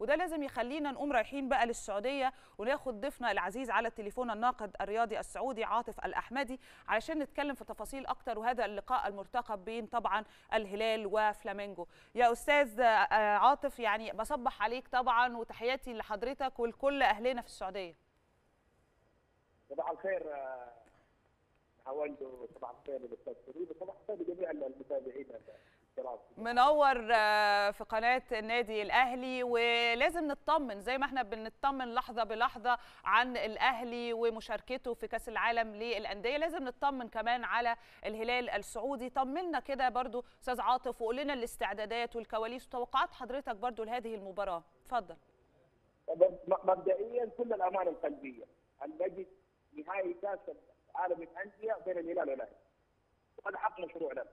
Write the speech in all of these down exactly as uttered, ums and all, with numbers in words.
وده لازم يخلينا نقوم رايحين بقى للسعوديه وناخد ضيفنا العزيز على التليفون الناقد الرياضي السعودي عاطف الأحمدي علشان نتكلم في تفاصيل اكتر، وهذا اللقاء المرتقب بين طبعا الهلال وفلامينجو. يا استاذ عاطف، يعني بصبح عليك طبعا وتحياتي لحضرتك ولكل اهلنا في السعوديه. صباح الخير هوند، وصباح الخير للاستاذ فريد، وصباح الخير لجميع المتابعين الكرام. منور في قناه النادي الاهلي، ولازم نطمن زي ما احنا بنطمن لحظه بلحظه عن الاهلي ومشاركته في كاس العالم للانديه، لازم نطمن كمان على الهلال السعودي. طمنا كده برضو استاذ عاطف، وقول لنا الاستعدادات والكواليس وتوقعات حضرتك برضو لهذه المباراه. اتفضل. مبدئيا كل الامانه القلبيه ان نجد نهائي كاس العالم للانديه بين الهلال والاهلي، وهذا حق مشروع لنا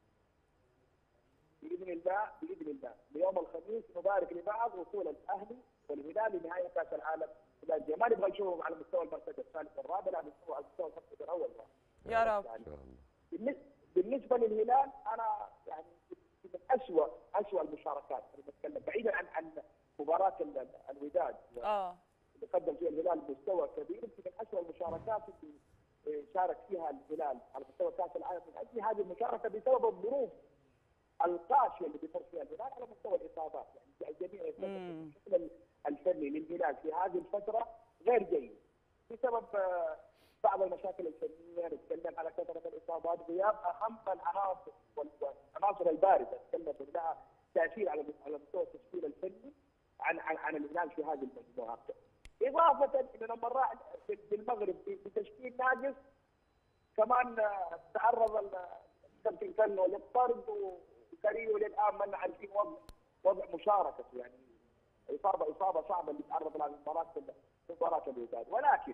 باذن الله. باذن الله ليوم الخميس نبارك لبعض وصول الاهلي والهلال لنهائي كاس العالم للانديه. ما نبغى نشوفهم على مستوى المركز الثالث والرابع، لا نشوفهم على مستوى المركز الاول. يا رب. يعني بالنسبه للهلال انا يعني من اسوء اسوء المشاركات، انا بتكلم بعيدا عن عن مباراه الوداد اه اللي قدم فيها الهلال مستوى كبير، من اسوء المشاركات اللي شارك فيها الهلال على مستوى كاس العالم من اجل هذه المشاركه بسبب الظروف القاسيه اللي بيمر فيها الهلال على مستوى الاصابات. يعني الجميع الشكل الفني للهلال في هذه الفتره غير جيد بسبب بعض المشاكل الفنيه، نتكلم على كثره الاصابات، غياب اهم العناصر والعناصر البارزه نتكلم لها تاثير على على مستوى التشكيل الفني عن عن عن الهلال في هذه المجموعه. اضافه انه لما راح بالمغرب بتشكيل ناقص كمان تعرض الكابتن كنو للطرد، وكاريو للان ما عارفين وضع وضع مشاركته، يعني اصابه اصابه صعبه اللي تعرض لها مباراه مباراه الوداد. ولكن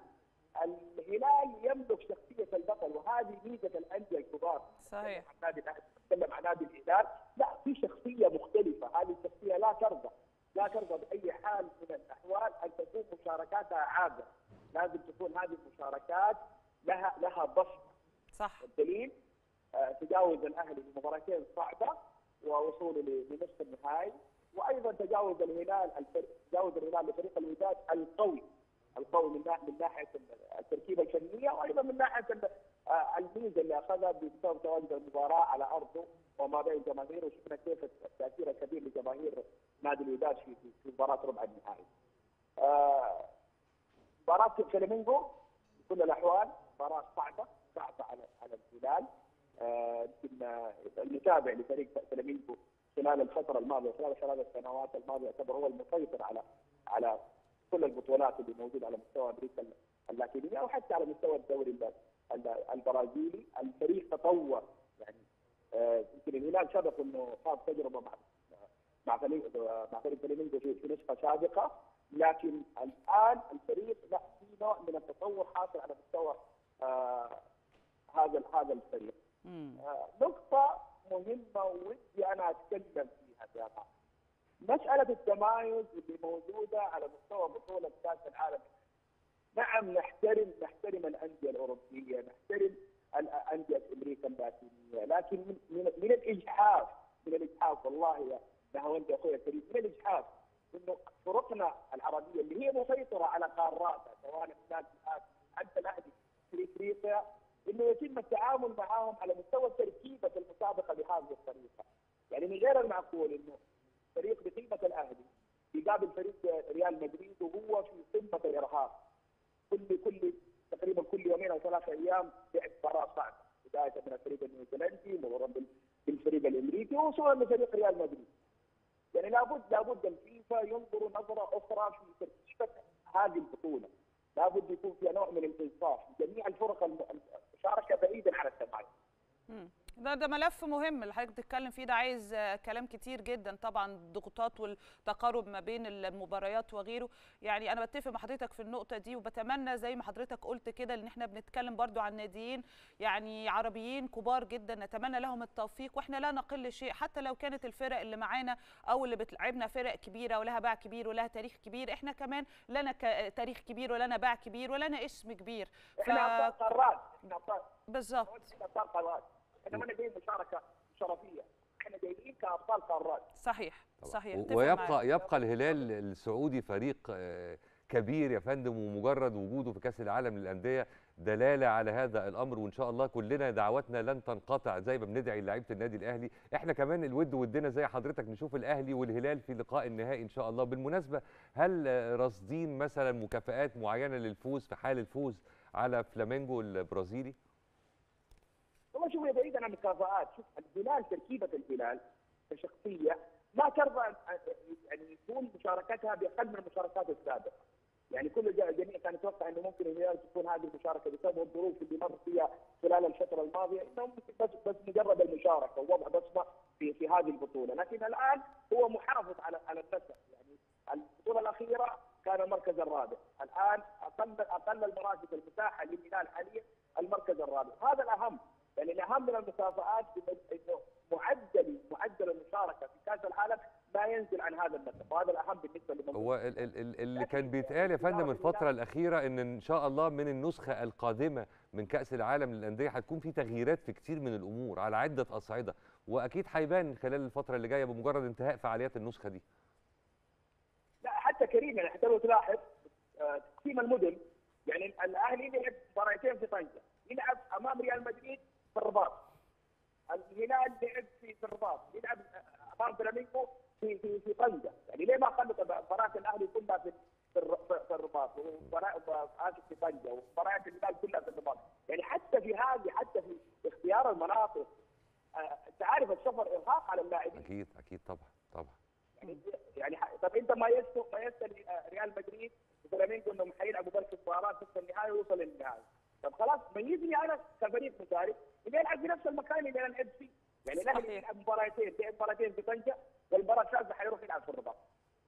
الهلال يملك شخصيه البطل، وهذه ميزه الانديه الكبار. صحيح. نتكلم عن نادي الهلال، لا في شخصيه مختلفه، هذه الشخصيه لا ترضى لا ترضى باي حال من الاحوال ان تكون مشاركاتها عابره، لازم تكون هذه المشاركات لها لها بصمه. صح. الدليل آه تجاوز الاهلي لمباراتين صعبه ووصوله لنصف النهائي، وايضا تجاوز الهلال تجاوز الهلال لفريق الوداد القوي القوي من ناحيه من ناحيه التركيبه الفنيه، وايضا من ناحيه الميزه اللي اخذها بسبب تواجد المباراه على ارضه وما بين الجماهير، وشفنا كيف التاثير الكبير لجماهير نادي الوداد في في مباراه ربع النهائي. آه مباراه فلامينجو بكل الاحوال مباراه صعبه صعبه على على الهلال. يمكن آه المتابع لفريق فلامينجو خلال الفتره الماضيه خلال الثلاث سنوات الماضيه يعتبر هو المسيطر على على كل البطولات اللي موجوده على مستوى امريكا اللاتينيه وحتى على مستوى الدوري البرازيلي. الفريق تطور، يعني يمكن آه الهلال سبق انه خاض تجربه مع مع فريق مع فريق فلامينجو في, في نسخه سابقه، لكن الان الفريق لا في نوع من التطور حاصل على مستوى آه هذا هذا الفريق. آه نقطه مهمه ودي انا اتكلم فيها يا جماعه، مساله التمايز اللي موجوده على مستوى بطوله كاس العالم. نعم نحترم نحترم الانديه الاوروبيه، نحترم الانديه امريكا اللاتينيه، لكن من, من, من الاجحاف من الاجحاف والله يا نهاوند يا اخوي الكريم، من الاجحاف انه فرقنا العربيه اللي هي مسيطره على قاراتها سواء كانت حتى الاهلي في افريقيا، انه يتم التعامل معهم على مستوى تركيبه المسابقه بهذه الطريقه. يعني من غير المعقول انه فريق بقيمه الاهلي يقابل فريق ريال مدريد وهو في قمه الارهاق، كل كل تقريبا كل يومين او ثلاث ايام لعب مباراه صعبه، بدايه من الفريق النيوزيلندي مرورا بالفريق الامريكي ووصولا لفريق ريال مدريد. يعني لابد لابد الفيفا ينظروا نظره اخرى في ترتيب هذه البطوله، لابد يكون فيها نوع من الانصاف لجميع الفرق المشاركه بعيدا عن التمايز. ده ده ملف مهم اللي حضرتك بتتكلم فيه، ده عايز كلام كتير جدا طبعا، الضغوطات والتقارب ما بين المباريات وغيره. يعني انا بتفق مع حضرتك في النقطه دي، وبتمنى زي ما حضرتك قلت كده ان احنا بنتكلم برضو عن ناديين يعني عربيين كبار جدا، نتمنى لهم التوفيق، واحنا لا نقل شيء حتى لو كانت الفرق اللي معانا او اللي بتلعبنا فرق كبيره ولها باع كبير ولها تاريخ كبير، احنا كمان لنا تاريخ كبير ولنا باع كبير ولنا اسم كبير. احنا ابطال قارات، احنا ابطال بالظبط ابطال قارات، احنا ما نبي مشاركه شرفيه، احنا جايين كابطال قارات. صحيح صحيح. ويبقى يبقى الهلال السعودي فريق كبير يا فندم، ومجرد وجوده في كاس العالم للانديه دلاله على هذا الامر، وان شاء الله كلنا دعواتنا لن تنقطع زي ما بندعي لعيبه النادي الاهلي. احنا كمان الود ودنا زي حضرتك نشوف الاهلي والهلال في لقاء النهائي ان شاء الله. بالمناسبه هل راصدين مثلا مكافآت معينه للفوز في حال الفوز على فلامينجو البرازيلي؟ والله شوف، بعيدا عن المكافآت، شوف الهلال تركيبه الهلال كشخصيه ما ترضى يعني يكون مشاركتها باقل من المشاركات السابقه. يعني كل الجميع كان يتوقع انه ممكن الهلال تكون هذه المشاركه بسبب الظروف اللي مر فيها خلال الفتره الماضيه، انه بس بس مجرد المشاركه ووضع بصمه في في هذه البطوله، لكن الان هو محافظ على على النسق. يعني البطوله الاخيره كان المركز الرابع، الان اقل اقل المراكز المتاحه للهلال حاليا المركز الرابع، هذا الاهم. يعني الاهم من المكافآت انه معدل معدل المشاركه في كاس العالم لا ينزل عن هذا النسق، وهذا الاهم بالنسبه للمنظومه. هو ال ال اللي كان بيتقال يا فندم الفتره الاخيره ان ان شاء الله من النسخه القادمه من كاس العالم للانديه هتكون في تغييرات في كتير من الامور على عده اصعده، واكيد هيبان خلال الفتره اللي جايه بمجرد انتهاء فعاليات النسخه دي. لا حتى كريم، يعني حتى لو تلاحظ تقسيم المدن، يعني الاهلي لعب مباراتين في طنجه، يلعب امام ريال مدريد في الرباط. الهلال لعب في الرباط، يلعب امام فلامينغو في في في طنجه، يعني ليه ما خلت مباراه الاهلي كلها في في الرباط ومباراه في طنجه ومباراه الهلال كلها في الرباط؟ يعني حتى في هذه، حتى في اختيار المناطق، انت عارف السفر ارهاق على اللاعبين. اكيد اكيد طبعا طبعا. يعني يعني طب انت ما يستو ما يستل ريال مدريد وفلامينغو انهم حيلعبوا بس مباراه في النهائي ويوصل للنهائي، طب خلاص ميزني انا كفريق مشارك اللي يلعب في نفس المكان اللي انا لعبت فيه. يعني الاهلي يلعب مباراتين، لعب مباراتين في طنجه، والمباراه الثالثه حيروح يلعب في الرباط.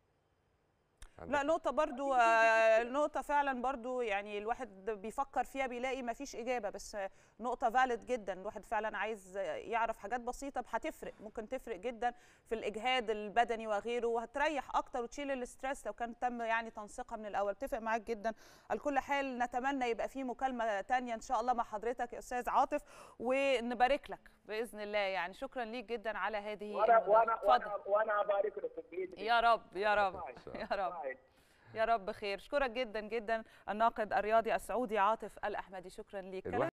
لا نقطة برضو، نقطة فعلا برضو يعني الواحد بيفكر فيها بيلاقي ما فيش إجابة، بس نقطة فاليد جدا. الواحد فعلا عايز يعرف حاجات بسيطة هتفرق، ممكن تفرق جدا في الإجهاد البدني وغيره، وهتريح أكتر وتشيل الاسترس لو كان تم يعني تنسيقها من الأول. اتفق معاك جدا. على كل حال نتمنى يبقى في مكالمة تانية إن شاء الله مع حضرتك يا أستاذ عاطف، ونبارك لك بإذن الله. يعني شكرا ليك جدا على هذه وأنا وأنا وأنا, وأنا أبارك لكم بإذن يا رب يا رب يا رب يا رب خير. اشكرك جدا جدا الناقد الرياضي السعودي عاطف الأحمدي، شكرا ليك.